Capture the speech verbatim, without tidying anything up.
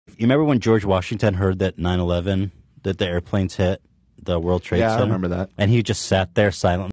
You remember when George Washington heard that nine eleven, that the airplanes hit the World Trade Yeah, I Center? remember that. And he just sat there silently.